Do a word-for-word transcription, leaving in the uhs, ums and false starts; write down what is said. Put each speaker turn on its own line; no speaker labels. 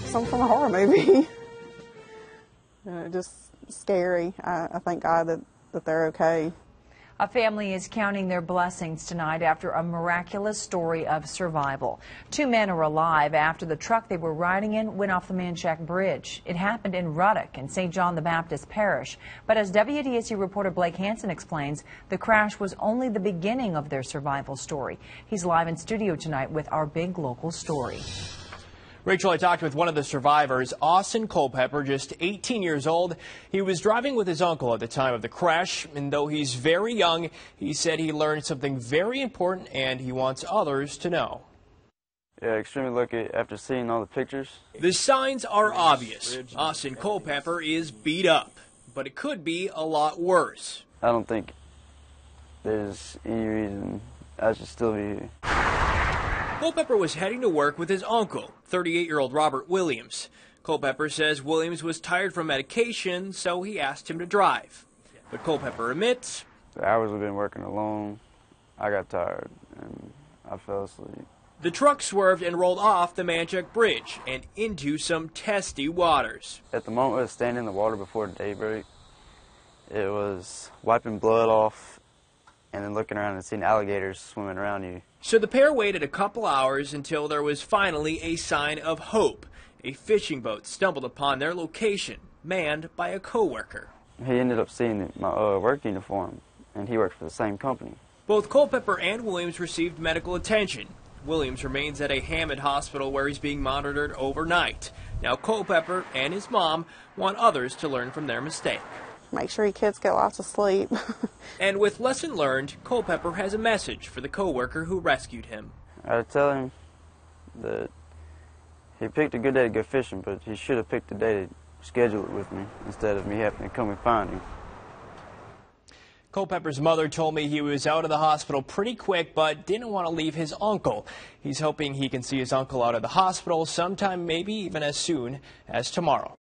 something from a horror movie. uh, just scary. I, I thank God that, that they're okay.
A family is counting their blessings tonight after a miraculous story of survival. Two men are alive after the truck they were riding in went off the Manchac Bridge. It happened in Ruddock in Saint John the Baptist Parish. But as W D S U reporter Blake Hansen explains, the crash was only the beginning of their survival story. He's live in studio tonight with our big local story.
Rachel, I talked with one of the survivors, Austin Culpepper, just eighteen years old. He was driving with his uncle at the time of the crash, and though he's very young, he said he learned something very important and he wants others to know.
Yeah, extremely lucky after seeing all the pictures.
The signs are obvious. Austin Culpepper is beat up, but it could be a lot worse.
I don't think there's any reason I should still be here.
Culpepper was heading to work with his uncle, thirty-eight-year-old Robert Williams. Culpepper says Williams was tired from medication, so he asked him to drive. But Culpepper admits
The hours we've been working alone, I got tired and I fell asleep.
The truck swerved and rolled off the Manchac Bridge and into some testy waters.
At the moment I was standing in the water before daybreak, it was wiping blood off and then looking around and seeing alligators swimming around you.
So the pair waited a couple hours until there was finally a sign of hope. A fishing boat stumbled upon their location, manned by a co-worker.
He ended up seeing my uh, work uniform, and he worked for the same company.
Both Culpepper and Williams received medical attention. Williams remains at a Hammond hospital where he's being monitored overnight. Now Culpepper and his mom want others to learn from their mistake.
Make sure your kids get lots of sleep.
And with lesson learned, Culpepper has a message for the co-worker who rescued him.
I tell him that he picked a good day to go fishing, but he should have picked a day to schedule it with me instead of me having to come and find him.
Culpepper's mother told me he was out of the hospital pretty quick, but didn't want to leave his uncle. He's hoping he can see his uncle out of the hospital sometime, maybe even as soon as tomorrow.